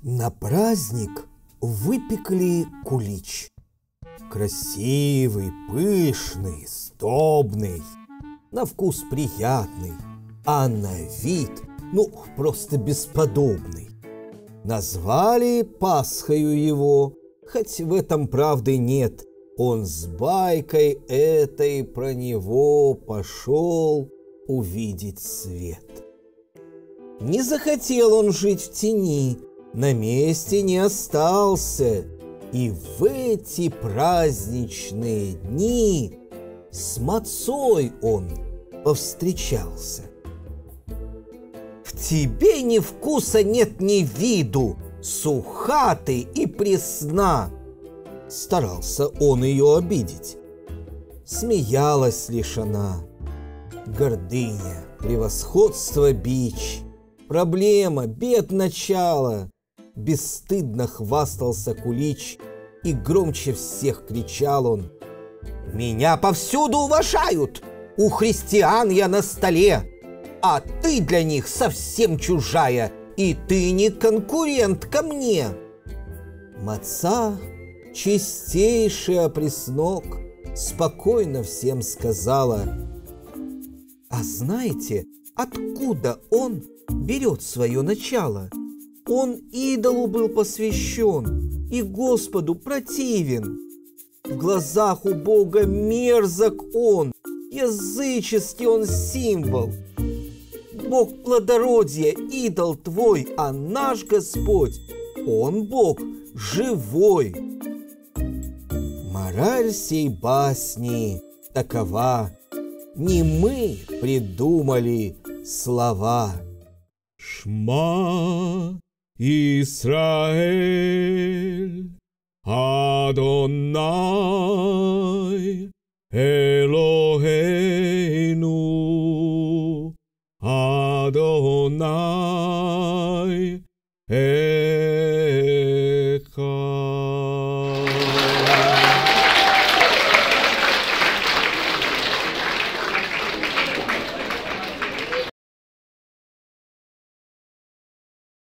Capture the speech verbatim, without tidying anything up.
На праздник выпекли кулич. Красивый, пышный, сдобный, на вкус приятный, а на вид, ну, просто бесподобный. Назвали Пасхою его, хоть в этом правды нет. Он с байкой этой про него пошел увидеть свет. Не захотел он жить в тени, на месте не остался, и в эти праздничные дни с мацой он повстречался. В тебе ни вкуса нет, ни виду, суха ты и пресна. Старался он ее обидеть. Смеялась лишь она. Гордыня, превосходство бич, проблема, бед начало. Бесстыдно хвастался кулич, и громче всех кричал он: «Меня повсюду уважают! У христиан я на столе, а ты для них совсем чужая, и ты не конкурент ко мне!» Маца, чистейший опреснок, спокойно всем сказала: «А знаете, откуда он берет свое начало? Он идолу был посвящен и Господу противен. В глазах у Бога мерзок он, языческий он символ. Бог плодородия, идол твой, а наш Господь, он Бог живой». Мораль сей басни такова: не мы придумали слова. Шма Исраэль, Адонай Элохейну, Адонай Элохейну.